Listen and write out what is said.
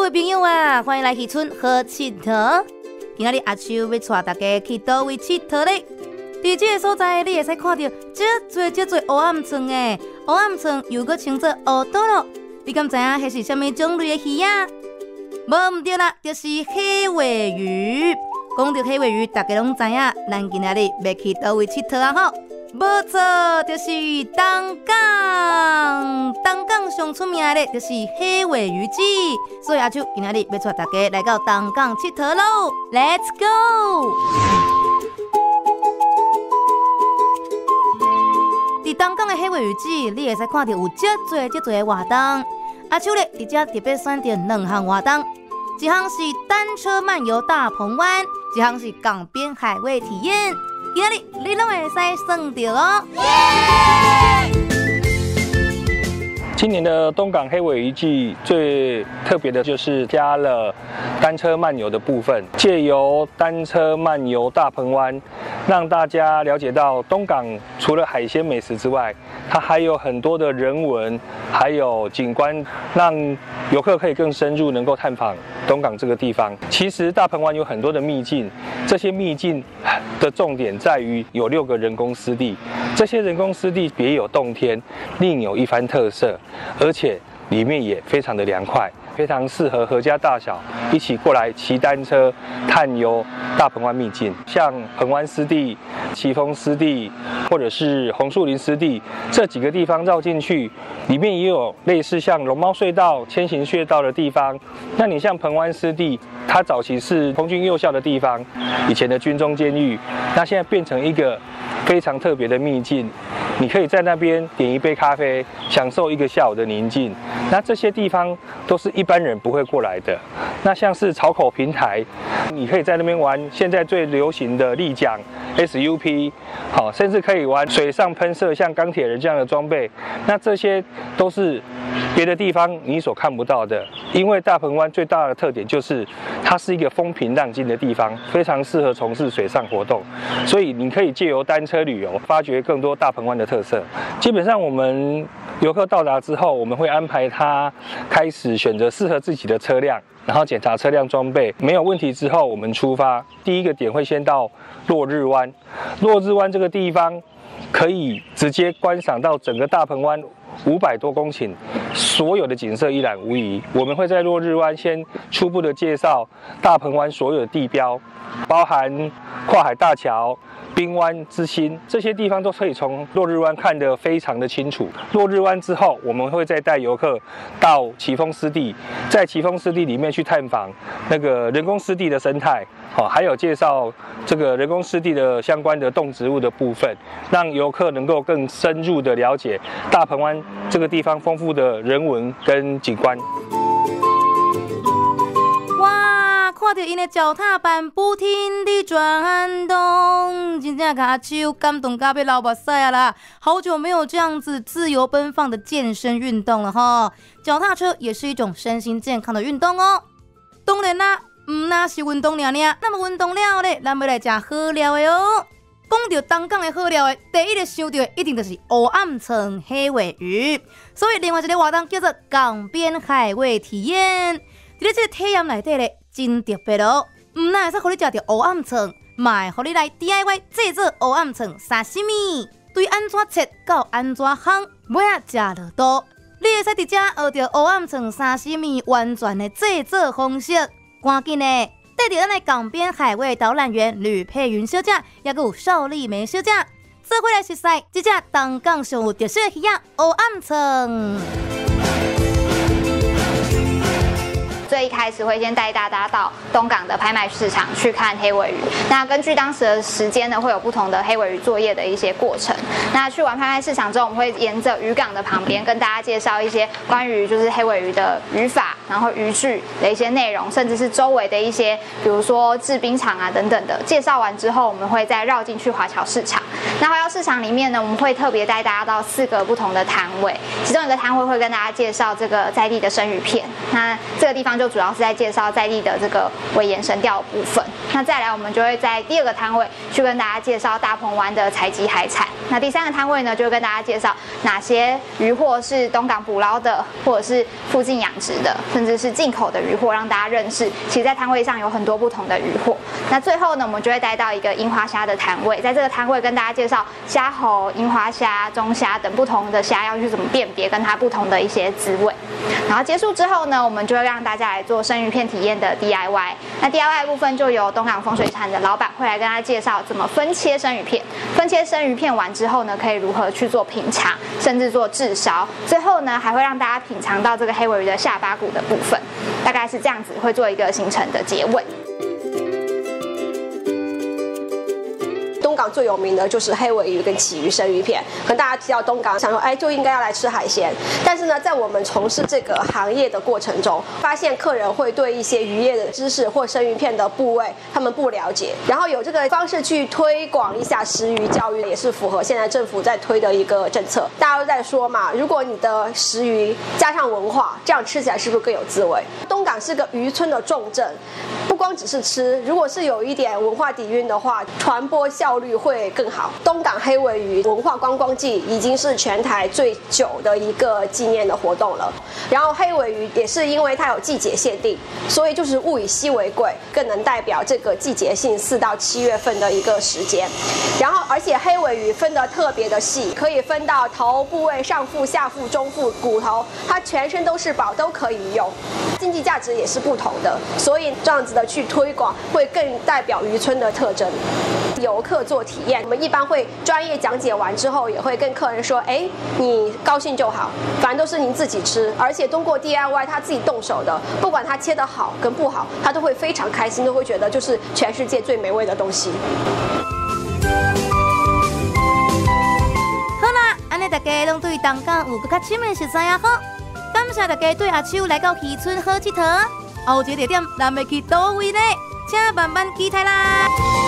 位朋友啊，欢迎来渔村好佚佗。今仔日阿秋要带大家去倒位佚佗咧？伫这个所在，你会使看到这多乌暗床诶，乌暗床又搁称作乌多咯。你敢知影迄是什么种类的鱼啊？无毋对啦，就是黑尾鱼。讲到黑尾鱼，大家拢知影，咱今仔日要去倒位佚佗啊吼？无错，就是东港。东港上出名的就是黑尾鱼子，所以阿秋今仔日要带大家来到东港佚佗咯。Let's go！ 伫东港的黑尾鱼子，你会使看到有这多的活动。阿秋咧，伫遮特别选择2项活动，一项是单车漫游大鹏湾，一项是港边海味体验。今仔日你拢会使算到哦！ 今年的东港黑尾鱼季最特别的就是加了单车漫游的部分，借由单车漫游大鹏湾，让大家了解到东港除了海鲜美食之外，它还有很多的人文，还有景观，让游客可以更深入能够探访东港这个地方。其实大鹏湾有很多的秘境，这些秘境的重点在于有6个人工湿地，这些人工湿地别有洞天，另有一番特色。而且里面也非常的凉快，非常适合合家大小一起过来骑单车探幽大鹏湾秘境。像鹏湾湿地、奇峰湿地或者是红树林湿地这几个地方绕进去，里面也有类似像龙猫隧道、千行隧道的地方。那你像鹏湾湿地，它早期是空军幼校的地方，以前的军中监狱，那现在变成一个非常特别的秘境。你可以在那边点一杯咖啡，享受一个下午的宁静。那这些地方都是一般人不会过来的。那像是草口平台，你可以在那边玩现在最流行的立桨 SUP， 好，甚至可以玩水上喷射，像钢铁人这样的装备。那这些都是别的地方你所看不到的。因为大鹏湾最大的特点就是它是一个风平浪静的地方，非常适合从事水上活动。所以你可以借由单车旅游，发掘更多大鹏湾的特色。基本上我们游客到达之后，我们会安排他开始选择适合自己的车辆，然后检查车辆装备，没有问题之后，我们出发。第一个点会先到落日湾。落日湾这个地方可以直接观赏到整个大鹏湾500多公顷，所有的景色一览无遗。我们会在落日湾先初步的介绍大鹏湾所有的地标，包含跨海大桥、滨湾之星，这些地方都可以从落日湾看得非常的清楚。落日湾之后，我们会再带游客到奇峰湿地，在奇峰湿地里面去探访那个人工湿地的生态，还有介绍这个人工湿地的相关的动植物的部分，让游客能够更深入的了解大鹏湾这个地方丰富的人文跟景观。 看到因的脚踏板不停地转动，真正把阿秋感动到要流目屎啊啦！好久没有这样子自由奔放的健身运动了哈。脚踏车也是一种身心健康的运动哦。当然啦，唔那是运动尔，那么运动了咧，咱要来吃好料的哦。讲到东港的好料的，第一个想到的一定就是乌暗床黑尾鱼，所以另外一个活动叫做港边海味体验。在这个体验内底咧，真特别哦！唔但会使互你食到乌暗床，嘛会互你来 DIY 制作乌暗床沙西米。对安怎切到安怎烘，尾仔食落肚。你会使伫遮学到乌暗床沙西米完全的制作方式。赶紧的，带着咱的港边海味导览员吕佩云小姐，也有邵丽梅小姐，做伙来熟悉这只东港上有特色的鱼仔乌暗床。 最一开始会先带大家到东港的拍卖市场去看黑尾鱼。那根据当时的时间呢，会有不同的黑尾鱼作业的一些过程。那去完拍卖市场之后，我们会沿着渔港的旁边跟大家介绍一些关于就是黑尾鱼的渔法，然后渔具的一些内容，甚至是周围的一些，比如说制冰厂啊等等的。介绍完之后，我们会再绕进去华侨市场。那华侨市场里面呢，我们会特别带大家到4个不同的摊位，其中一个摊位会跟大家介绍这个在地的生鱼片。那这个地方方就主要是在介绍在地的这个尾盐神钓的部分。那再来，我们就会在第2个摊位去跟大家介绍大鹏湾的采集海产。那第3个摊位呢，就会跟大家介绍哪些渔获是东港捕捞的，或者是附近养殖的，甚至是进口的渔获，让大家认识。其实，在摊位上有很多不同的渔获。那最后呢，我们就会带到一个樱花虾的摊位，在这个摊位跟大家介绍虾猴、樱花虾、中虾等不同的虾要去怎么辨别，跟它不同的一些滋味。然后结束之后呢，我们就会让大家来做生鱼片体验的 DIY。那 DIY 部分就由东港风水产的老板会来跟大家介绍怎么分切生鱼片。分切生鱼片完之后呢，可以如何去做品尝，甚至做炙烧。最后呢，还会让大家品尝到这个黑鮪鱼的下巴骨的部分。大概是这样子，会做一个行程的结尾。 东港最有名的就是黑鮪鱼跟旗鱼生鱼片，可能大家提到东港，想说就应该要来吃海鲜。但是呢，在我们从事这个行业的过程中，发现客人会对一些渔业的知识或生鱼片的部位他们不了解，然后有这个方式去推广一下食鱼教育，也是符合现在政府在推的一个政策。大家都在说嘛，如果你的食鱼加上文化，这样吃起来是不是更有滋味？东港是个渔村的重镇，不光只是吃，如果是有一点文化底蕴的话，传播效率会更好。东港黑鮪鱼文化观光季已经是全台最久的一个纪念的活动了。然后黑鮪鱼也是因为它有季节限定，所以就是物以稀为贵，更能代表这个季节性4到7月份的一个时间。然后而且黑鮪鱼分得特别的细，可以分到头部位、上腹、下腹、中腹、骨头，它全身都是宝，都可以用。经济价值也是不同的，所以这样子的去推广会更代表渔村的特征。游客做体验，我们一般会专业讲解完之后，也会跟客人说，你高兴就好，反正都是您自己吃，而且通过 DIY 他自己动手的，不管他切得好跟不好，他都会非常开心，都会觉得就是全世界最美味的东西。 好啦，安尼大家拢对东港有更较深的熟悉啊！好，感谢大家对阿秋来到渔村好佚佗。后一个地点咱要去倒位呢？请慢慢期待啦！